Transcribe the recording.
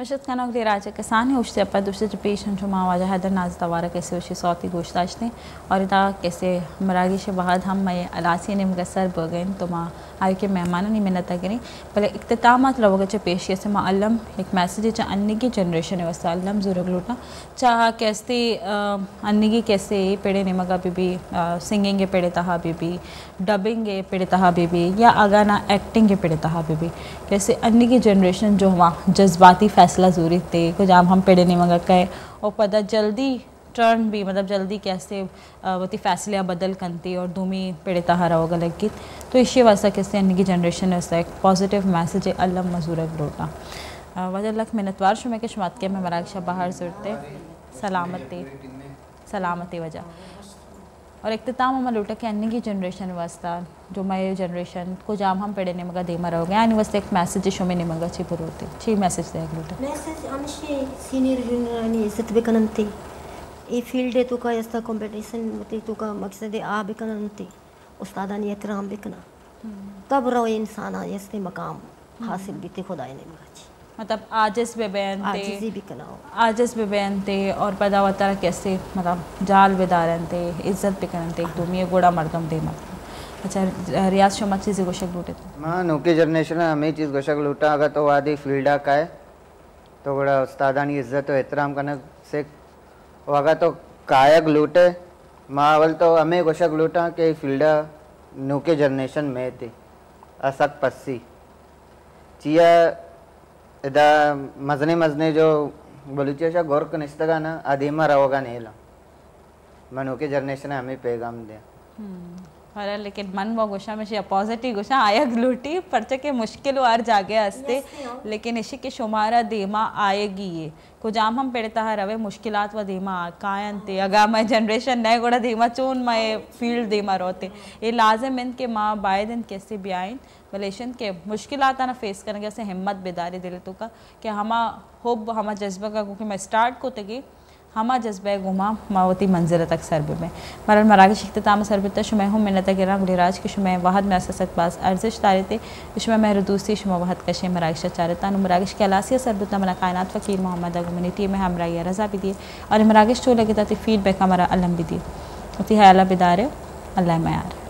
Başat kanal राजा किसान है उससे अपन दूसरे जो पेशेंट जो माँ वाजा हैदर नाज तवारा कैसे उसी सौती गोश्त आजते और इता कैसे मरागी से बाद हम मैं अलासी ने मुगसर बगैन तो माँ आयु के मेहमान नहीं मिन्नत करें पहले इख्तितामात लोगों के पेश कैसे माँ अल्लम एक मैसेज है चाह अन्नी की जनरेशन है वैसे अल्लम ज़रूर लूटा चाह कैसे अन्नी की कैसे पेड़े निमगा बीबी सिंगिंग के पेड़े तहा बीबी डबिंग के पेड़े तहा बीबी या अगाना एक्टिंग के पेड़े तहा बीबी कैसे अन्नी की जनरेशन जो वहाँ जज्बाती फैसला ज़रूरी थे कुछ आम हम पेड़े नहीं मंगा कहे और पता जल्दी टर्न भी मतलब जल्दी कैसे वो फैसले बदल करती और दूमी पेड़े तहारा होगा लगी तो इसी वजह कैसे अन्नी की जनरेशन है उसका एक पॉजिटिव मैसेज है अल्लाह मजूर लोटा वजह लख मिनतवार शुमे के शुमात के मैं मराक्षा बाहर जुड़ते सलामती वजह और इख्तिताम हम लूटा कि अन्नी की जनरेशन वास्ता जो मैं जनरेशन को जाम हम पेड़े नहीं मगा दे मरा हो गया यानी वास्ते एक मैसेज शुमे नहीं मगा ची पुरोते ची मैसेज दे लूटा मैसेज अनशे सीनियर जूनियर ने इज्जत बेकनंती ये फील्ड है तो का ऐसा कंपटीशन होती तो का मकसद आ बेकनंती उस्तादानी एहतराम बेकना तब रो इंसान ऐसे मकाम हासिल बीते खुदा ने मगा मतलब आजिज़ बेबैन थे और पैदा होता कैसे मतलब जाल बेदारन थे इज्जत भी करन थे एक दुनिया गोड़ा मर्दम दे मतलब अच्छा रियाज शमा चीज़ें गोशक लूटे थे माँ नौके जनरेशन हमें चीज़ गोशक लूटा अगर तो वादी फील्डा का है तो बड़ा उस्तादानी इज्जत और एहतराम करने से अगर तो कायक लूटे माँ अवल तो हमें गोशक लूटा कि फील्डा नौके जनरेशन में थी असक पस्सी चिया इदा मजने जो बलूचिया गौर कनिस्तगा ना आदिमा रहोगा नहीं ला मनो के जनरेशन हमें पैगाम दे अरे लेकिन मन वो गुस्सा में पॉजिटिव गुस्सा आया लूटी परचे के मुश्किल वार जागे हंसते लेकिन इसी के शुमारा देमा आएगी ये कुछ आम हम पेड़ता है रवे मुश्किलात व देमा कायन थे अगर मैं जनरेशन नए गोड़ा देमा चून मैं फील्ड देमा रोते ये लाजिम इन के माँ बाय दिन कैसे भी आइन मलेशियन के मुश्किलात ना फेस करेंगे ऐसे हिम्मत बेदारी दिल तो का कि हमा होब हमा जज्बा का क्योंकि मैं स्टार्ट को तगी हमा जज्बा घुमा मावती मंजिल तक सरबे में मरन मरागी इख्तिताम सरबत शुमे हम मिन्नत गिरा गुलिराज के शुमे वहद में असत बास अर्जिश तारे शुमे महर दूसरी शुमा वहद कशे मरागिश चारता मरागिश के अलासिया सरबत मना कायनात फ़कीर मोहम्मद कम्युनिटी में हमरा रज़ा भी दिए और मरागिश तो लगे ताती फीडबैक हमारा अलम भी दिए उती है अल्लाह बिदारे अल्लाह मैार